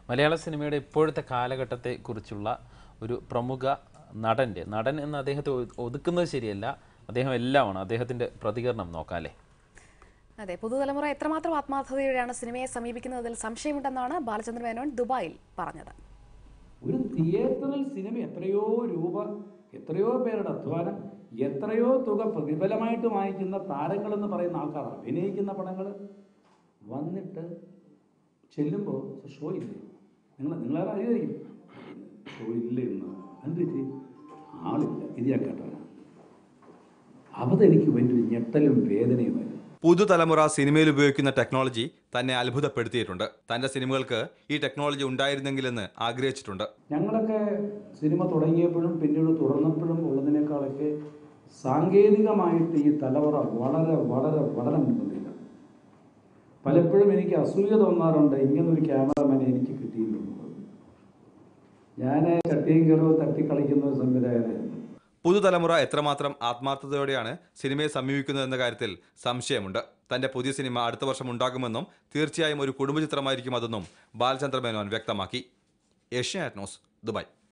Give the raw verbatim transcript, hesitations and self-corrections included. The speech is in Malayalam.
മലയാള സിനിമയുടെ ഇപ്പോഴത്തെ കാലഘട്ടത്തെക്കുറിച്ചുള്ള ഒരു പ്രമുഖ നടൻ്റെ നടൻ എന്ന് അദ്ദേഹത്തെ ഒതുക്കുന്നത് ശരിയല്ല, അദ്ദേഹം എല്ലാമാണ്. അദ്ദേഹത്തിൻ്റെ പ്രതികരണം നോക്കാം അല്ലേ? അതെ, പുതുതലമുറ എത്രമാത്രം ആത്മാർത്ഥതയോടെയാണ് സിനിമയെ സമീപിക്കുന്നതിൽ സംശയമുണ്ടെന്നാണ് ബാലചന്ദ്രൻ മേനോൻ ദുബായിൽ പറഞ്ഞത്. ഒരു തിയേറ്ററിൽ സിനിമ എത്രയോ രൂപ, എത്രയോ പേരുടെ അധ്വാനം, എത്രയോ തുക പ്രതിഫലമായിട്ട് വാങ്ങിക്കുന്ന താരങ്ങളെന്ന് പറയുന്ന ആൾക്കാർ അഭിനയിക്കുന്ന പടങ്ങൾ വന്നിട്ട് ചെല്ലുമ്പോൾ ഷോ ഇല്ലേ, നിങ്ങൾ നിങ്ങളാരും അറിയായിരിക്കും, ഷോ ഇല്ല എന്ന് എന്ത് ആളില്ല. ഇത് ഞാൻ കേട്ടതാണ്. അതെനിക്ക് വലിയൊരു ഞെട്ടലും വേദനയുമായിരുന്നു. പുതുതലമുറ സിനിമയിൽ ഉപയോഗിക്കുന്ന ടെക്നോളജി തന്നെ അത്ഭുതപ്പെടുത്തിയിട്ടുണ്ട്. തന്റെ സിനിമകൾക്ക് ഈ ടെക്നോളജി ഉണ്ടായിരുന്നെങ്കിലെന്ന് ആഗ്രഹിച്ചിട്ടുണ്ട്. ഞങ്ങളൊക്കെ സിനിമ തുടങ്ങിയപ്പോഴും പിന്നീട് തുടർന്നപ്പോഴും ഉള്ളതിനേക്കാളൊക്കെ സാങ്കേതികമായിട്ട് ഈ തലമുറ വളരെ വളരെ വളരെ മുൻപന്തിയില്ല. പലപ്പോഴും എനിക്ക് അസൂയ തോന്നാറുണ്ട്, ഇങ്ങനൊരു ക്യാമറമാനെ എനിക്ക് കിട്ടിയിട്ടുള്ളത്. ഞാൻ ചട്ടിയും കയറും തട്ടിക്കളിക്കുന്ന ഒരു സംവിധായകനായിരുന്നു. പുതുതലമുറ എത്രമാത്രം ആത്മാർത്ഥതയോടെയാണ് സിനിമയെ സമീപിക്കുന്നതെന്ന കാര്യത്തിൽ സംശയമുണ്ട്. തന്റെ പുതിയ സിനിമ അടുത്ത വർഷം ഉണ്ടാകുമെന്നും തീർച്ചയായും ഒരു കുടുംബചിത്രമായിരിക്കും അതെന്നും ബാലചന്ദ്ര മേനോൻ വ്യക്തമാക്കി. Asianet news, Dubai.